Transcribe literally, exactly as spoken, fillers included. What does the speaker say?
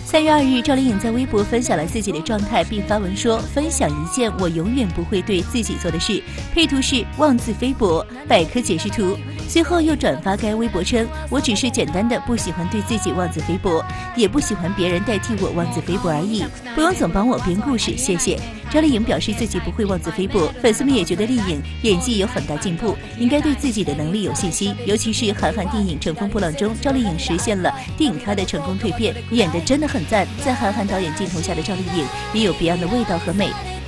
三月二日，赵丽颖在微博分享了自己的状态，并发文说：“分享一件我永远不会对自己做的事。”配图是妄自菲薄百科解释图。随后又转发该微博称：“我只是简单的不喜欢对自己妄自菲薄，也不喜欢别人代替我妄自菲薄而已，不用总帮我编故事，谢谢。”赵丽颖表示自己不会妄自菲薄，粉丝们也觉得丽颖演技有很大进步，应该对自己的能力有信心。尤其是韩寒电影《乘风破浪》中，赵丽颖实现了电影咖的成功蜕变，演得真的很赞。在韩寒导演镜头下的赵丽颖也有别样的味道和美。